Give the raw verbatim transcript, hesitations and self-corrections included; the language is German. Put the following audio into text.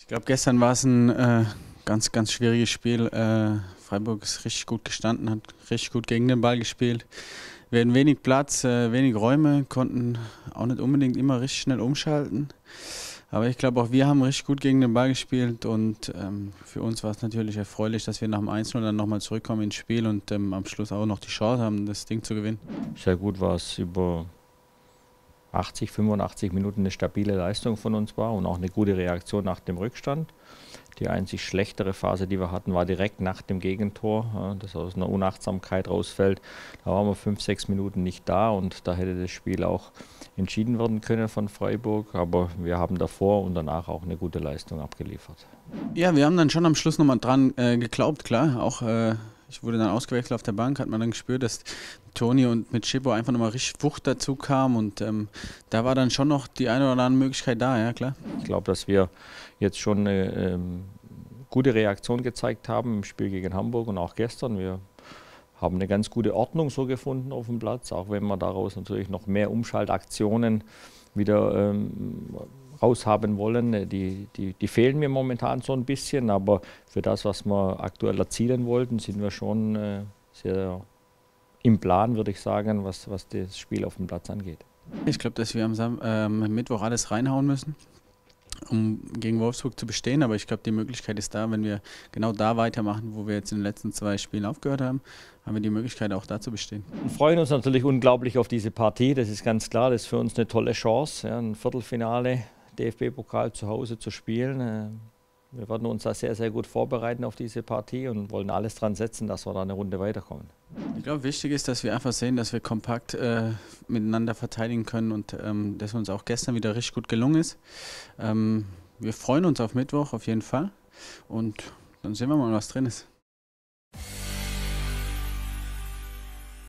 glaube, gestern war es ein äh, ganz, ganz schwieriges Spiel. Äh, Freiburg ist richtig gut gestanden, hat richtig gut gegen den Ball gespielt. Wir hatten wenig Platz, äh, wenig Räume, konnten auch nicht unbedingt immer richtig schnell umschalten. Aber ich glaube, auch wir haben richtig gut gegen den Ball gespielt und ähm, für uns war es natürlich erfreulich, dass wir nach dem eins null dann nochmal zurückkommen ins Spiel und ähm, am Schluss auch noch die Chance haben, das Ding zu gewinnen. Sehr gut war es über achtzig, fünfundachtzig Minuten eine stabile Leistung von uns war und auch eine gute Reaktion nach dem Rückstand. Die einzig schlechtere Phase, die wir hatten, war direkt nach dem Gegentor, das aus einer Unachtsamkeit rausfällt. Da waren wir fünf, sechs Minuten nicht da und da hätte das Spiel auch entschieden werden können von Freiburg. Aber wir haben davor und danach auch eine gute Leistung abgeliefert. Ja, wir haben dann schon am Schluss nochmal dran äh, geglaubt, klar. Auch äh, ich wurde dann ausgewechselt auf der Bank, hat man dann gespürt, dass Toni und mit Schippo einfach nochmal richtig Wucht dazu kam und ähm, da war dann schon noch die eine oder andere Möglichkeit da, ja klar. Ich glaube, dass wir jetzt schon eine ähm, gute Reaktion gezeigt haben im Spiel gegen Hamburg und auch gestern. Wir haben eine ganz gute Ordnung so gefunden auf dem Platz, auch wenn wir daraus natürlich noch mehr Umschaltaktionen wieder ähm, raushaben wollen. Die, die, die fehlen mir momentan so ein bisschen, aber für das, was wir aktuell erzielen wollten, sind wir schon äh, sehr im Plan, würde ich sagen, was, was das Spiel auf dem Platz angeht. Ich glaube, dass wir am Sam ähm, Mittwoch alles reinhauen müssen, um gegen Wolfsburg zu bestehen. Aber ich glaube, die Möglichkeit ist da, wenn wir genau da weitermachen, wo wir jetzt in den letzten zwei Spielen aufgehört haben, haben wir die Möglichkeit auch da zu bestehen. Wir freuen uns natürlich unglaublich auf diese Partie, das ist ganz klar. Das ist für uns eine tolle Chance, ja, ein Viertelfinale D F B-Pokal zu Hause zu spielen. Wir werden uns da sehr, sehr gut vorbereiten auf diese Partie und wollen alles dran setzen, dass wir da eine Runde weiterkommen. Ich glaube, wichtig ist, dass wir einfach sehen, dass wir kompakt äh, miteinander verteidigen können und ähm, dass uns auch gestern wieder richtig gut gelungen ist. Ähm, wir freuen uns auf Mittwoch auf jeden Fall und dann sehen wir mal, was drin ist.